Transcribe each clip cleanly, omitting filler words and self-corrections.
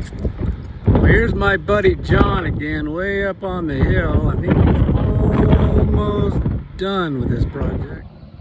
Well, here's my buddy John again, way up on the hill. I think he's almost done with this project.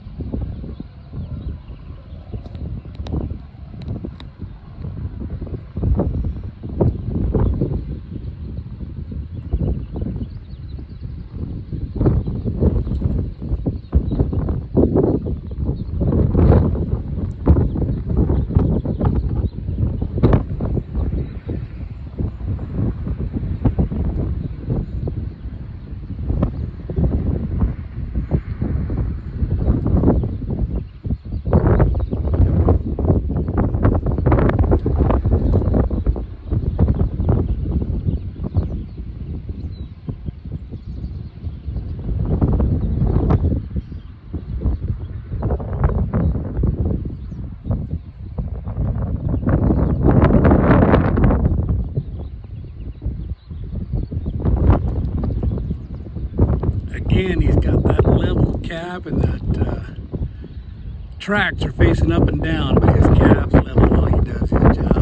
Again, he's got that level cap and that tracks are facing up and down, but his cap's level while he does his job.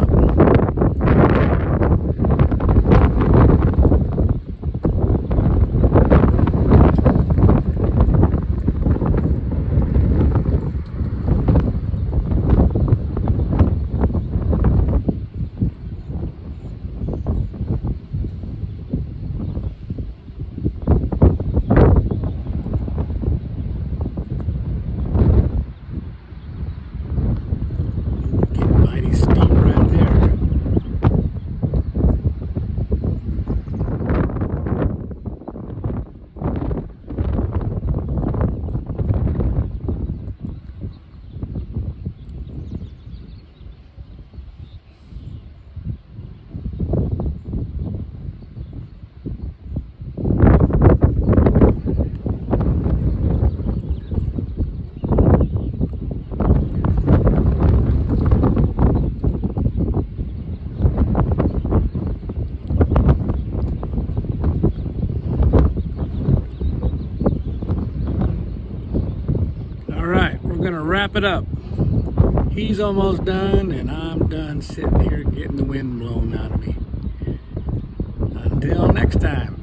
Gonna wrap it up. He's almost done and I'm done sitting here getting the wind blown out of me. Until next time.